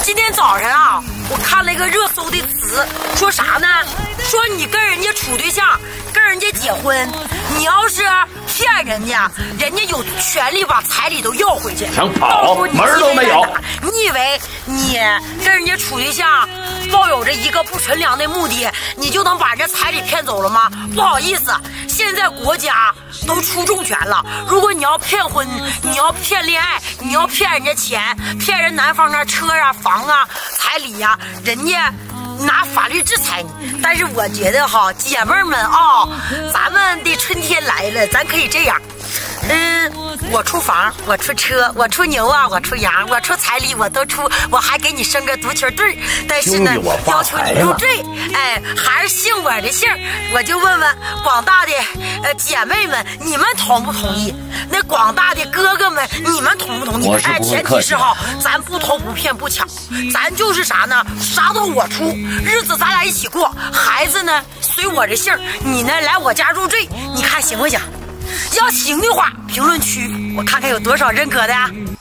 今天早上啊，我看了一个热搜的词，说啥呢？说你跟人家处对象，跟人家结婚，你要是骗人家，人家有权利把彩礼都要回去。 想跑，门儿都没有。 你以为你跟人家处对象，抱有着一个不纯良的目的，你就能把人家彩礼骗走了吗？不好意思，现在国家都出重拳了。如果你要骗婚，你要骗恋爱，你要骗人家钱，骗人男方啊、车啊、房啊、彩礼呀，人家拿法律制裁你。但是我觉得哈，姐妹们啊，咱们的春天来了，咱可以这样。我出房，我出车，我出牛啊，我出羊，我出彩礼，我都出，我还给你生个足球队。但是呢，要求你入赘，还是姓我的姓。我就问问广大的姐妹们，你们同不同意？那广大的哥哥们，你们同不同意？前提是哈，咱不偷不骗不抢，咱就是啥呢？啥都我出，日子咱俩一起过，孩子呢随我的姓，你呢来我家入赘，你看行不行？要行的话，评论区我看看有多少认可的。